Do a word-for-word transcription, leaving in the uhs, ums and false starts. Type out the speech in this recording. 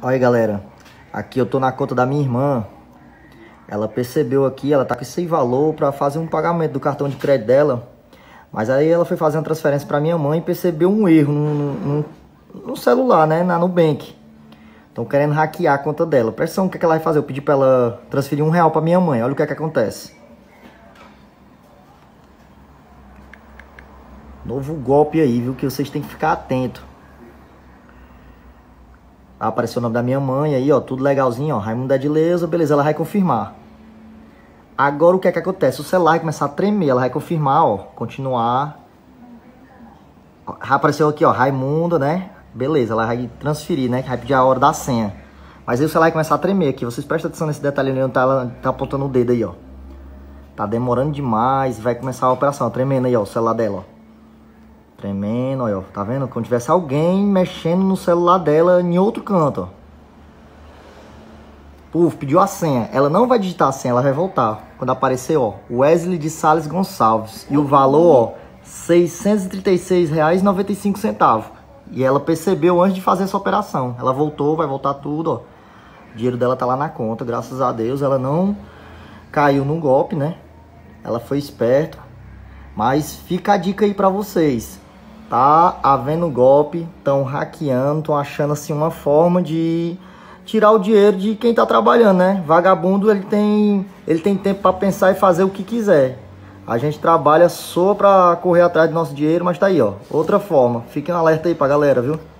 Olha aí, galera, aqui eu tô na conta da minha irmã. Ela percebeu aqui, ela tá com esse valor pra fazer um pagamento do cartão de crédito dela. Mas aí ela foi fazer uma transferência pra minha mãe e percebeu um erro no, no, no celular, né, na Nubank. Estão querendo hackear a conta dela. Presta atenção, o que, é que ela vai fazer? Eu pedi pra ela transferir um real pra minha mãe. Olha o que é que acontece. Novo golpe aí, viu, que vocês têm que ficar atentos. Apareceu o nome da minha mãe aí, ó, tudo legalzinho, ó, Raimundo Edileuza, beleza, ela vai confirmar. Agora o que é que acontece? O celular vai começar a tremer, ela vai confirmar, ó, continuar. Apareceu aqui, ó, Raimundo, né? Beleza, ela vai transferir, né? Que vai pedir a hora da senha. Mas aí o celular vai começar a tremer aqui, vocês prestem atenção nesse detalhe ali, onde tá, ela tá apontando o dedo aí, ó. Tá demorando demais, vai começar a operação, ó, tremendo aí, ó, o celular dela, ó. Tremendo, ó, tá vendo? Como tivesse alguém mexendo no celular dela em outro canto, ó. Puf, pediu a senha. Ela não vai digitar a senha, ela vai voltar. Quando aparecer, ó, Wesley de Sales Gonçalves. E o valor, ó, seiscentos e trinta e seis reais e noventa e cinco centavos. E ela percebeu antes de fazer essa operação. Ela voltou, vai voltar tudo, ó. O dinheiro dela tá lá na conta, graças a Deus. Ela não caiu no golpe, né? Ela foi esperta. Mas fica a dica aí pra vocês. Tá havendo golpe, estão hackeando, estão achando assim uma forma de tirar o dinheiro de quem tá trabalhando, né? Vagabundo, ele tem, ele tem tempo para pensar e fazer o que quiser. A gente trabalha só para correr atrás do nosso dinheiro, mas tá aí, ó. Outra forma. Fiquem um alerta aí pra galera, viu?